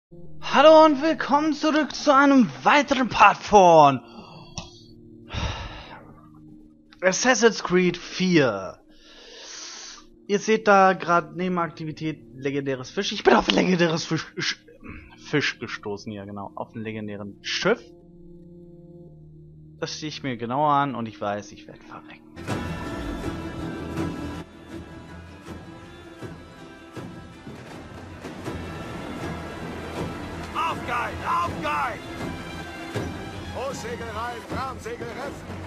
Hallo und willkommen zurück zu einem weiteren Part von Assassin's Creed 4. Ihr seht da gerade Nebenaktivität legendäres Fisch. Ich bin auf ein legendäres Fisch gestoßen, ja genau, auf ein legendären Schiff. Das stehe ich mir genauer an und ich weiß, ich werde verrecken. Aufgeil! Aufgeil! Großsegel rein, Rahmsegel reffen!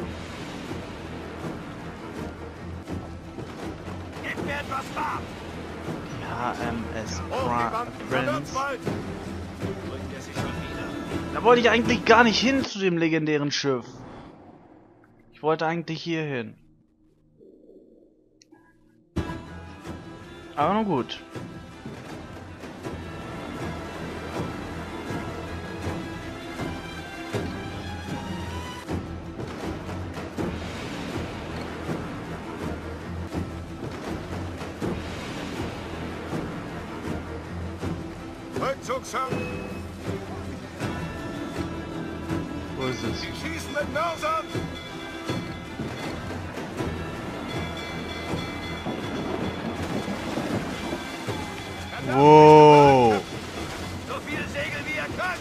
Gib mir etwas Fahrt! Die HMS Prince. Drückt er sich schon wieder? Da wollte ich eigentlich gar nicht hin zu dem legendären Schiff. Ich wollte eigentlich hier hin. Aber nun gut. Rückzugshaft! Wo ist es? Sie schießen mit Mörsern! Wow. So viele Segel wie ihr könnt!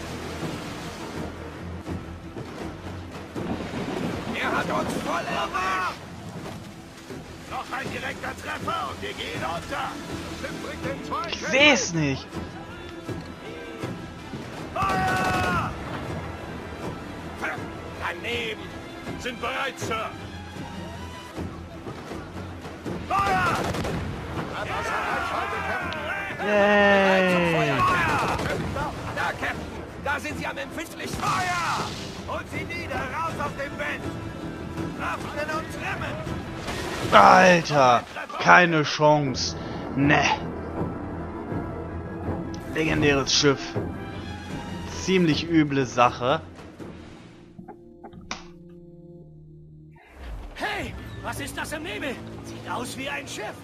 Er hat uns voll erwischt! Noch ein direkter Treffer und wir gehen unter! Schiff bringt den zwei! Ich seh's nicht. Feuer! Daneben! Sind bereit, Sir! Feuer! Yay. Feuer! Da, Captain! Da sind sie am empfindlichen Feuer! Holt sie nieder, raus aus dem Wind! Öffnen und trimmen! Alter, keine Chance. Ne. Legendäres Schiff. Ziemlich üble Sache. Hey, was ist das im Nebel? Sieht aus wie ein Schiff.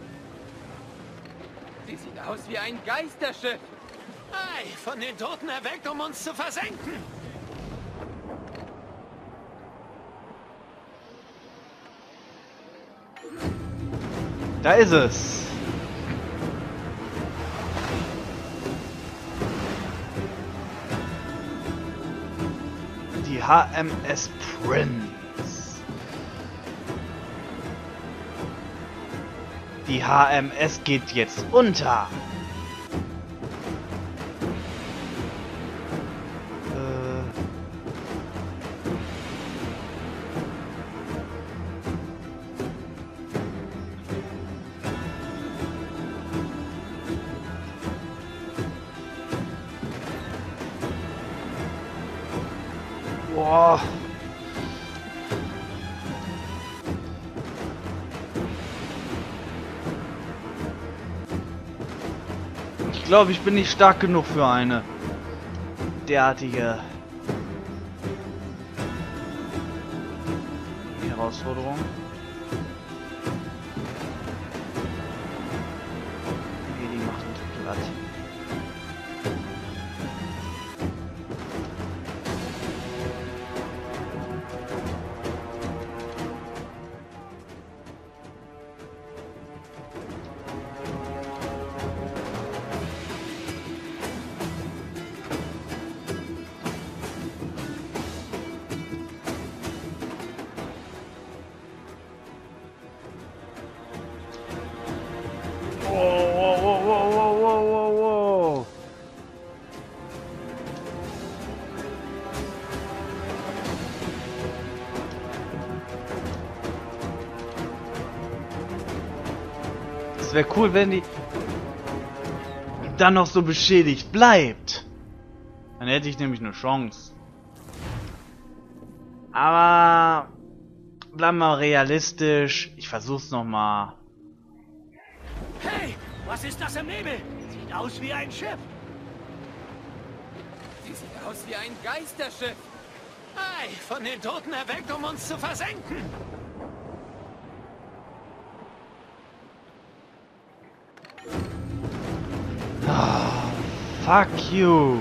Sie sieht aus wie ein Geisterschiff. Hey, von den Toten erweckt, um uns zu versenken. Da ist es. Die HMS Prince. Die HMS geht jetzt unter. Boah. Ich glaube, ich bin nicht stark genug für eine derartige Herausforderung. Nee, die macht uns platt. Whoa. Es wäre cool, wenn die dann noch so beschädigt bleibt. Dann hätte ich nämlich eine Chance. Aber bleiben wir realistisch. Ich versuch's nochmal. Hey, was ist das im Nebel? Sieht aus wie ein Schiff. Sie sieht aus wie ein Geisterschiff. Hey, von den Toten erweckt, um uns zu versenken. Fuck you.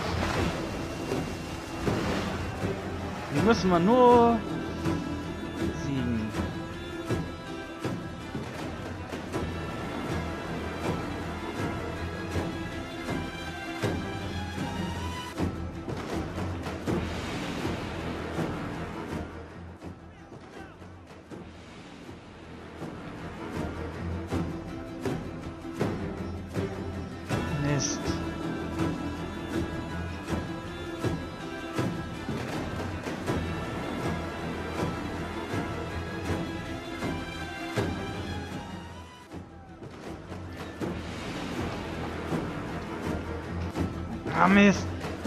Hier müssen wir nur siegen. Mist. Ah, Mist.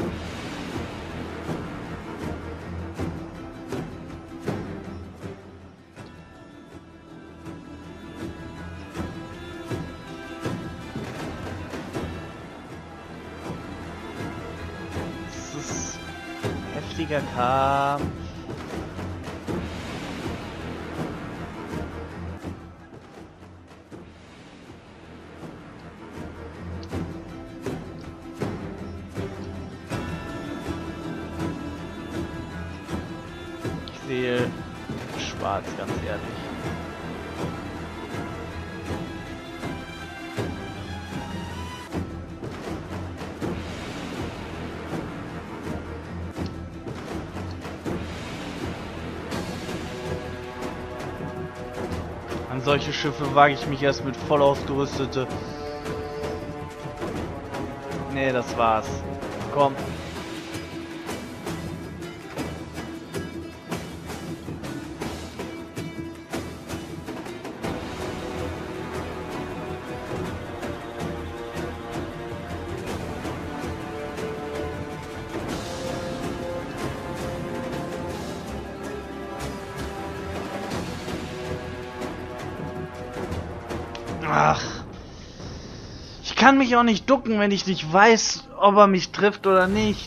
Das ist ein heftiger Kampf. Ich sehe schwarz, ganz ehrlich. An solche Schiffe wage ich mich erst mit voll ausgerüstete. Nee, das war's. Komm. Ach. Ich kann mich auch nicht ducken, wenn ich nicht weiß, ob er mich trifft oder nicht.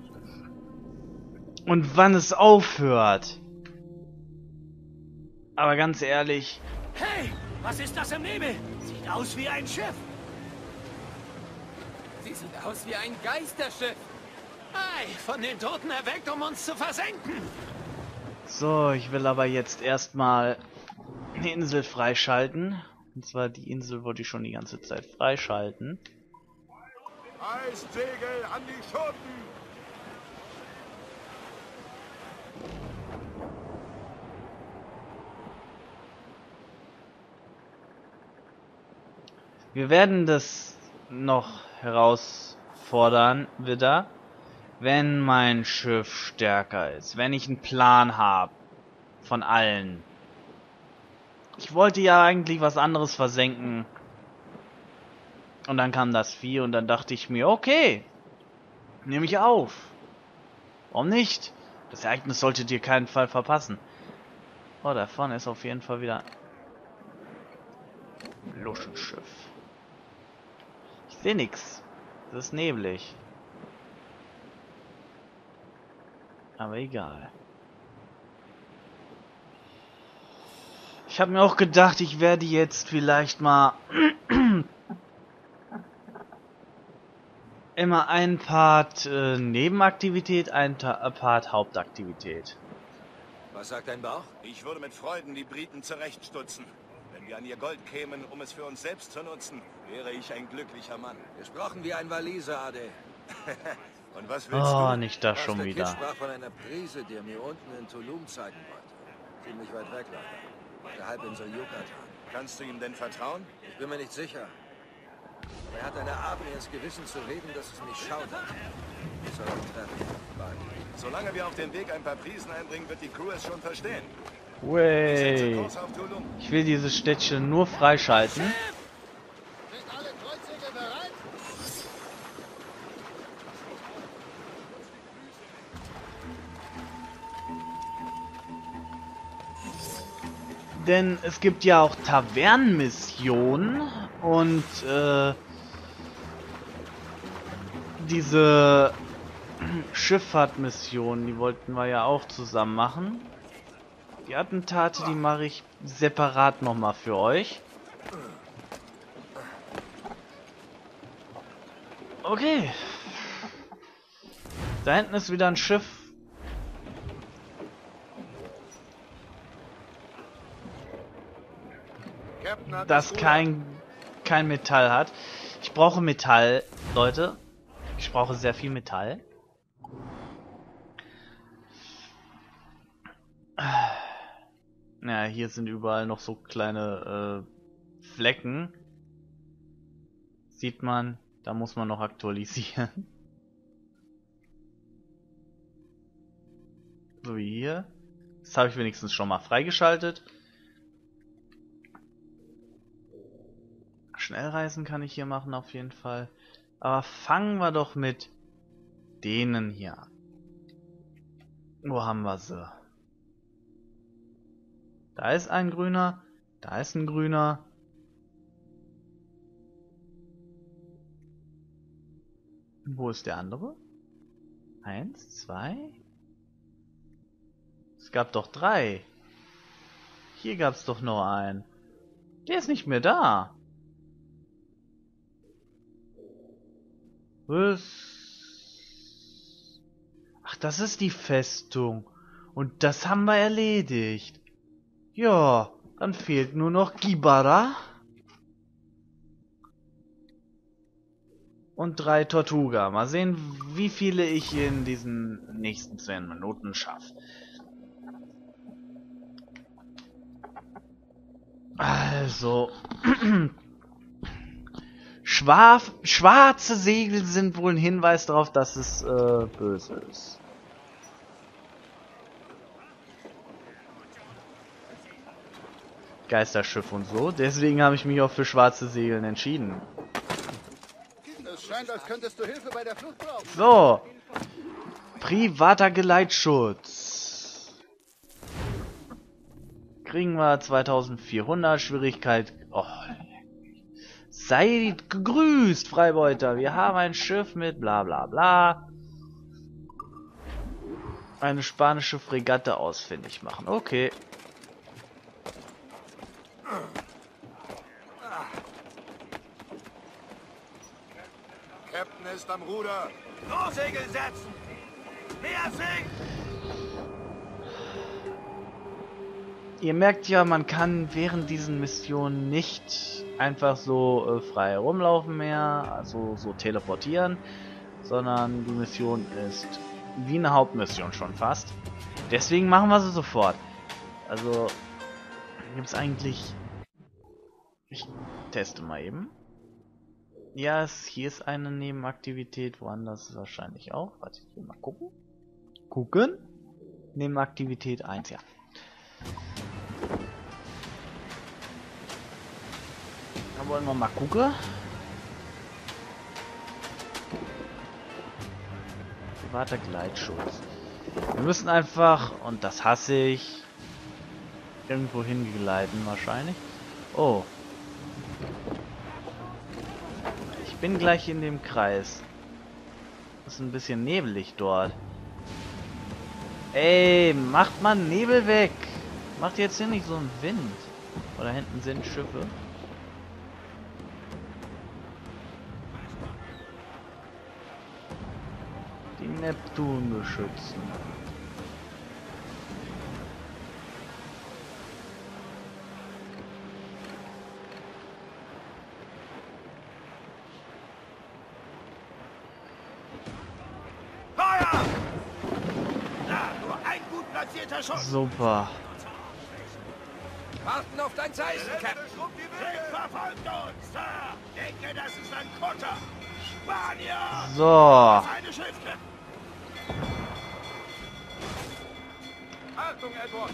Und wann es aufhört. Aber ganz ehrlich. Hey, was ist das im Nebel? Sieht aus wie ein Schiff. Sie sieht aus wie ein Geisterschiff. Ei, von den Toten erweckt, um uns zu versenken. So, ich will aber jetzt erstmal eine Insel freischalten. Und zwar die Insel wollte ich schon die ganze Zeit freischalten. Eissegel an die Schoten! Wir werden das noch herausfordern wieder, wenn mein Schiff stärker ist, wenn ich einen Plan habe von allen. Ich wollte ja eigentlich was anderes versenken. Und dann kam das Vieh und dann dachte ich mir, okay, nehme ich auf. Warum nicht? Das Ereignis solltet ihr keinen Fall verpassen. Oh, da vorne ist auf jeden Fall wieder ein Luschenschiff. Ich sehe nichts. Es ist neblig. Aber egal. Ich habe mir auch gedacht, ich werde jetzt vielleicht mal immer ein Part Nebenaktivität, ein Part Hauptaktivität. Was sagt dein Bauch? Ich würde mit Freuden die Briten zurechtstutzen. Wenn wir an ihr Gold kämen, um es für uns selbst zu nutzen, wäre ich ein glücklicher Mann. Gesprochen wie ein Waliser, Ade. Und was willst du? Oh, nicht das schon Master Kid wieder. sprach von einer Prise, die er mir unten in Tulum zeigen wollte. Ziemlich weit weg, leider. Auf der Halbinsel Yucatan. Kannst du ihm denn vertrauen? Ich bin mir nicht sicher. Aber er hat eine Art, mir ins Gewissen zu reden, dass es mich schaudert. Ich soll ihn treffen. Bald. Solange wir auf dem Weg ein paar Prisen einbringen, wird die Crew es schon verstehen. Wey. Kurs auf Tulum. Ich will dieses Städtchen nur freischalten. Sind alle Kreuzzüge bereit? Denn es gibt ja auch Tavernenmissionen und diese Schifffahrtmissionen, die wollten wir ja auch zusammen machen. Die Attentate, die mache ich separat nochmal für euch. Okay. Da hinten ist wieder ein Schiff. Captain hat Das kein Metall hat. Ich brauche Metall, Leute. Ich brauche sehr viel Metall. Ja, hier sind überall noch so kleine Flecken. Sieht man, da muss man noch aktualisieren. So wie hier. Das habe ich wenigstens schon mal freigeschaltet. Schnellreisen kann ich hier machen auf jeden Fall. Aber fangen wir doch mit denen hier an. Wo haben wir sie? Da ist ein grüner. Da ist ein grüner. Wo ist der andere? 1, 2. Es gab doch 3. Hier gab es doch nur einen. Der ist nicht mehr da. Was? Ach, das ist die Festung. Und das haben wir erledigt. Ja, dann fehlt nur noch Gibara. Und 3 Tortuga. Mal sehen, wie viele ich in diesen nächsten 10 Minuten schaffe. Also... Schwarze Segel sind wohl ein Hinweis darauf, dass es böse ist. Geisterschiff und so. Deswegen habe ich mich auch für schwarze Segeln entschieden. Es scheint, als könntest du Hilfe bei der Flucht brauchen. So. Privater Geleitschutz. Kriegen wir 2400 Schwierigkeit. Oh. Seid gegrüßt, Freibeuter. Wir haben ein Schiff mit bla bla bla. Eine spanische Fregatte ausfindig machen. Okay. Captain ist am Ruder. Großsegel setzen. Mehr sinken. Ihr merkt ja, man kann während diesen Missionen nicht einfach so frei rumlaufen mehr, also so teleportieren, sondern die Mission ist wie eine Hauptmission schon fast. Deswegen machen wir sie sofort. Also gibt es eigentlich... Ich teste mal eben. Ja, hier ist eine Nebenaktivität, woanders wahrscheinlich auch. Warte, ich will mal gucken. Gucken. Nebenaktivität 1, ja. Dann wollen wir mal gucken. Privater Gleitschutz. Wir müssen einfach, und das hasse ich, irgendwo hingleiten wahrscheinlich. Oh. Ich bin gleich in dem Kreis. Ist ein bisschen nebelig dort. Ey, macht mal Nebel weg. Macht jetzt hier nicht so einen Wind. Oder hinten sind Schiffe. Die Neptun beschützen. Feuer! Na, nur ein gut platzierter Schuss. Super. Warten auf dein Zeichen, Captain. Krieg verfolgt uns. Da. Denke, das ist ein Kutter. Spanier! So. Eine Schiffe. Achtung, Edward.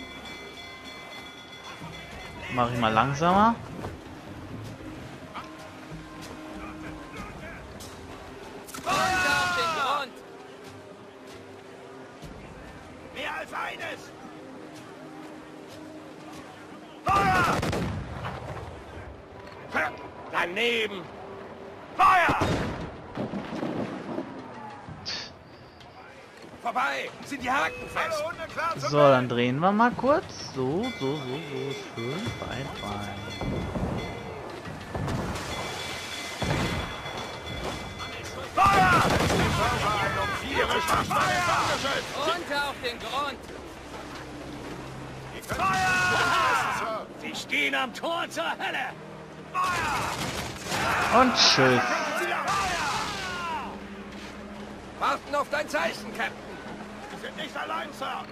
Mach ich mal langsamer. Runter auf den Grund. Mehr als eines. Feuer! Daneben. Feuer! Vorbei. Sind die Haken fest. So, dann drehen wir mal kurz. So. Schön. Fein. Ihre Schwachstelle ist abgeschützt! Runter auf den Grund! Feuer! Sie stehen am Tor zur Hölle! Und tschüss. Warten auf dein Zeichen, Captain! Sie sind nicht allein, Sir!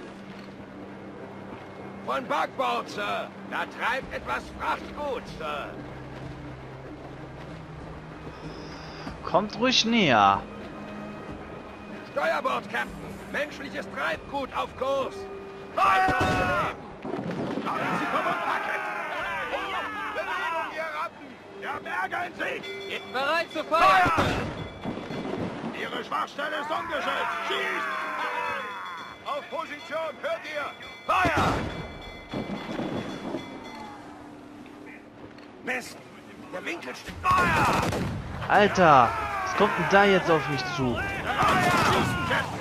Von Backbord, Sir! Da treibt etwas Frachtgut, Sir! Kommt ruhig näher. Steuerbord, Captain! Menschliches Treibgut auf Kurs! Feuer! Lassen Sie kommen, packen! Bewegung, ihr Ratten! Der Berger in Sicht! Bereit zu feuern! Feuer! Ihre Schwachstelle ist ungeschützt! Schießt! Auf Position, hört ihr? Feuer! Mist! Der Winkel stimmt! Feuer! Alter, was kommt denn da jetzt auf mich zu? Feuer! Schießen, Captain!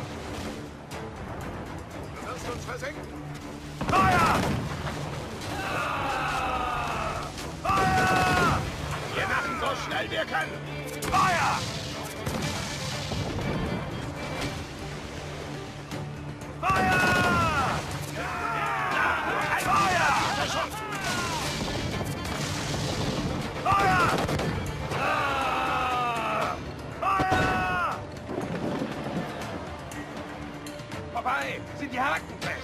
Du wirst uns versenken! Feuer! Feuer! Wir machen so schnell wir können! Feuer! Feuer! Feuer! Feuer! Feuer! Vorbei! Sind die Haken fest!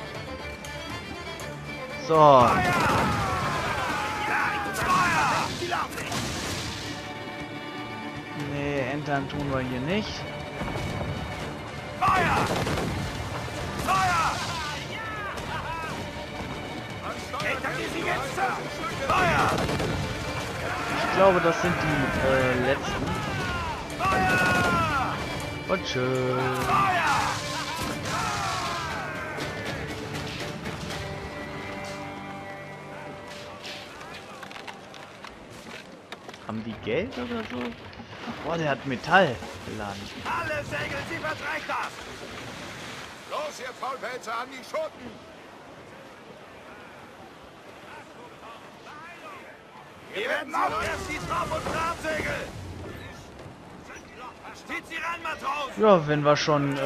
So, Feuer! Sie laufen nicht! nee, entern tun wir hier nicht. Feuer! Feuer! Hinter diesen jetzt, Sir! Feuer! Ich glaube, das sind die letzten. Feuer! Und tschüss. Feuer! Haben die Geld oder so? Boah, der hat Metall geladen. Alle Segel, sie verträgt das! Los, ihr Faulpelze, an die Schoten! Wir werden auch erst die Trab- und Trabsegel! Zieht sie ran, Matrosen! Ja, wenn wir schon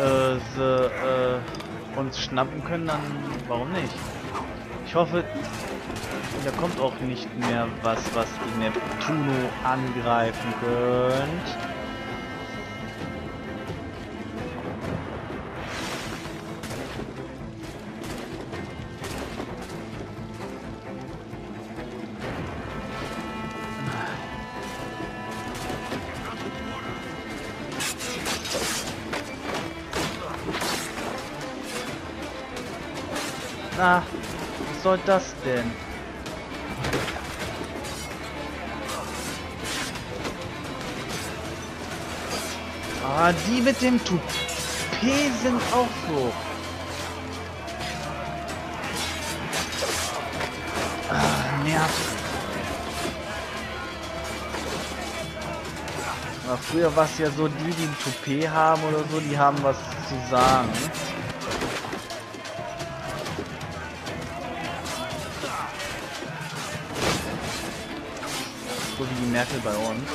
uns schnappen können, dann warum nicht? Ich hoffe, da kommt auch nicht mehr was die Neptuno angreifen könnt. Na, was soll das denn? Ah, die mit dem Toupet sind auch so. Ah, nervt. Aber früher war es ja so, die ein Toupet haben oder so, die haben was zu sagen. So wie die Merkel bei uns.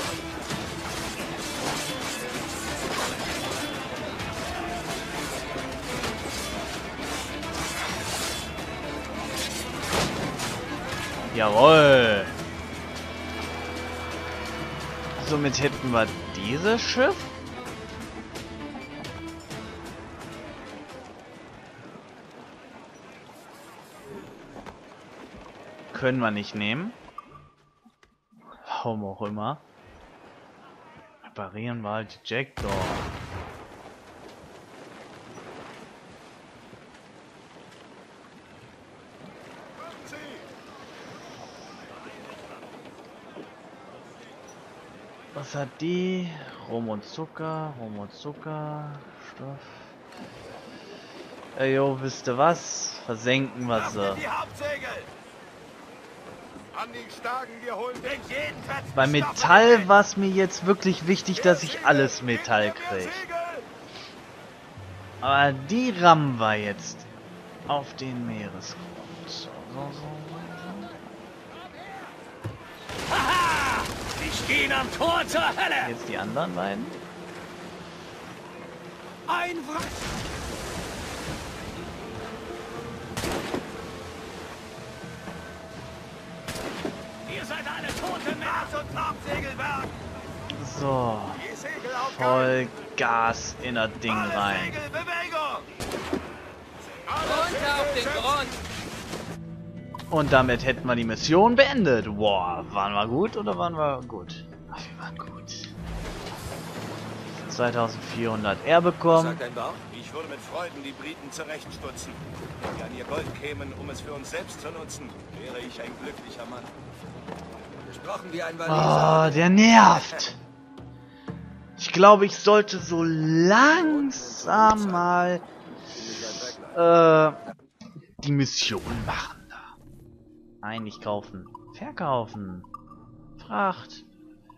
Jawohl! Somit hätten wir dieses Schiff. Können wir nicht nehmen. Warum auch immer. Reparieren wir halt die Jackdaw. Was hat die? Rum und Zucker, Stoff. Jo, wisst ihr was? Versenken wir sie. Die Hauptsegel! An die Stagen, wir holen den jeden fetzen Bei Metall war es mir jetzt wirklich wichtig, dass ich alles Metall kriege. Aber die rammen wir jetzt auf den Meeresgrund. So. Haha! Sie stehen am Tor zur Hölle! Jetzt die anderen beiden. Ein Wrack! Ihr seid alle tote Männer! Mars- und Hauptsegelwerk! So. Die Segel auf Voll Gas in das Ding Alle rein. Segel, Bewegung! Runter auf den Grund! Und damit hätten wir die Mission beendet. Boah, waren wir gut oder waren wir gut? Ach, wir waren gut. 2400 R bekommen. Sagt ein Bauch? Ich würde mit Freuden die Briten zurechtstutzen. Wenn wir an ihr Gold kämen, um es für uns selbst zu nutzen, wäre ich ein glücklicher Mann. Gesprochen wie ein Oh, Waliser. der nervt. Ich glaube, ich sollte so langsam mal die Mission machen. Nein, nicht kaufen. Verkaufen. Fracht.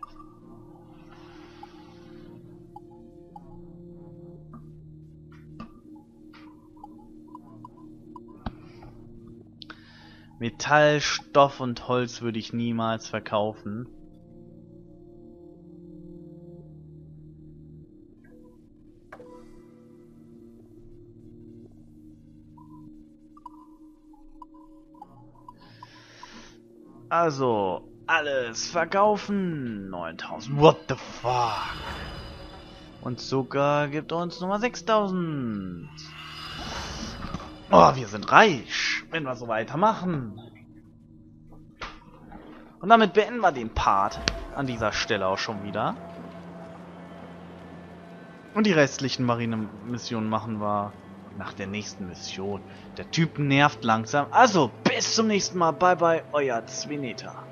Metall, Stoff und Holz würde ich niemals verkaufen. Also, alles verkaufen. 9000. What the fuck? Und Zucker gibt uns Nummer 6000. Oh, wir sind reich, wenn wir so weitermachen. Und damit beenden wir den Part an dieser Stelle auch schon wieder. Und die restlichen Marine-Missionen machen wir nach der nächsten Mission. Der Typ nervt langsam. Also, bis zum nächsten Mal. Bye bye, euer Zwineta.